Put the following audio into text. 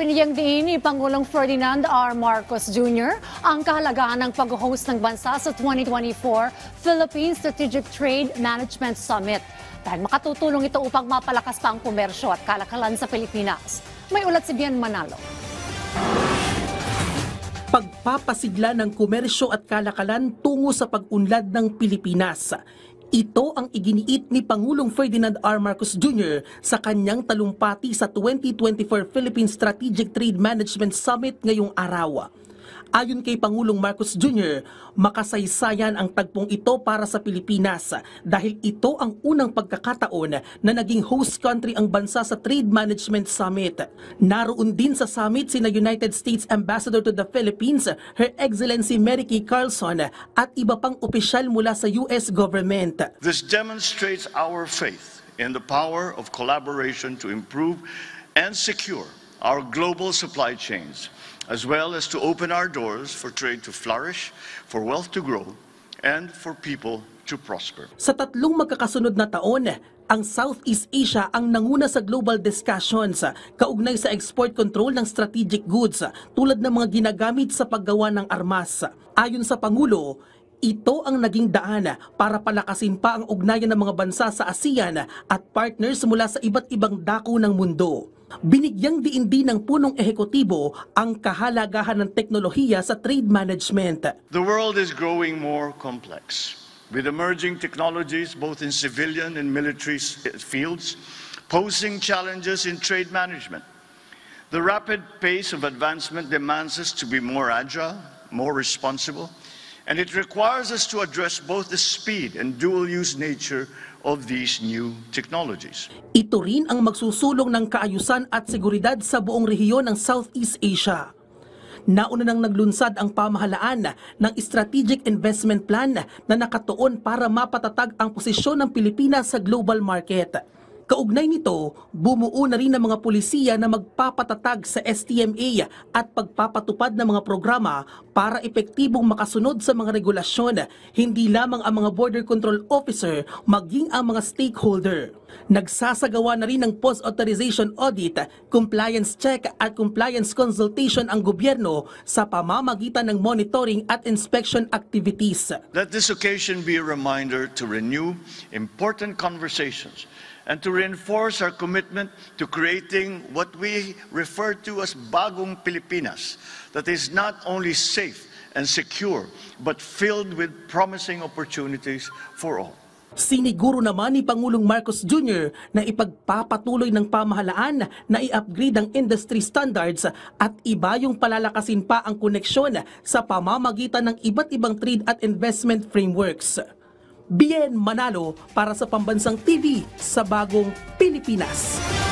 Piniyang din ni Pangulong Ferdinand R. Marcos Jr. ang kahalagahan ng pag-host ng bansa sa 2024 Philippine Strategic Trade Management Summit. Dahil makatutulong ito upang mapalakas pa ang komersyo at kalakalan sa Pilipinas. May ulat si Bien Manalo. Pagpapasigla ng komersyo at kalakalan tungo sa pag-unlad ng Pilipinas. Ito ang iginiit ni Pangulong Ferdinand R. Marcos Jr. sa kanyang talumpati sa 2024 Philippine Strategic Trade Management Summit ngayong araw. Ayon kay Pangulong Marcos Jr., makasaysayan ang tagpong ito para sa Pilipinas dahil ito ang unang pagkakataon na naging host country ang bansa sa Trade Management Summit. Naroon din sa summit sina United States Ambassador to the Philippines, Her Excellency Mary Kay Carlson at iba pang opisyal mula sa US government. This demonstrates our faith in the power of collaboration to improve and secure our global supply chains, as well as to open our doors for trade to flourish, for wealth to grow, and for people to prosper. Sa tatlong magkakasunod na taon, ang Southeast Asia ang nanguna sa global discussions kaugnay sa export control ng strategic goods tulad ng mga ginagamit sa paggawa ng armas. Ayon sa Pangulo, ito ang naging daan para palakasin pa ang ugnayan ng mga bansa sa ASEAN at partners mula sa iba't ibang dako ng mundo. Binigyang diin din ng punong ehekutibo ang kahalagahan ng teknolohiya sa trade management. The world is growing more complex, with emerging technologies both in civilian and military fields, posing challenges in trade management. The rapid pace of advancement demands us to be more agile, more responsible, and it requires us to address both the speed and dual-use nature of these new technologies. Ito rin ang magsusulong ng kaayusan at seguridad sa buong rehiyon ng Southeast Asia. Nauna nang naglunsad ang pamahalaan ng Strategic Investment Plan na nakatuon para mapatatag ang posisyon ng Pilipinas sa global market. Kaugnay nito, bumuo na rin ng mga pulisiya na magpapatatag sa STMA at pagpapatupad ng mga programa para epektibong makasunod sa mga regulasyon, hindi lamang ang mga border control officer, maging ang mga stakeholder. Nagsasagawa na rin ng post-authorization audit, compliance check at compliance consultation ang gobyerno sa pamamagitan ng monitoring at inspection activities. Let this occasion be a reminder to renew important conversations and to reinforce our commitment to creating what we refer to as Bagong Pilipinas, that is not only safe and secure, but filled with promising opportunities for all. Siniguro naman ni Pangulong Marcos Jr. na ipagpapatuloy ng pamahalaan na i-upgrade ang industry standards at iba yung palalakasin pa ang koneksyon sa pamamagitan ng iba't ibang trade at investment frameworks. Bien Manalo para sa Pambansang TV sa Bagong Pilipinas.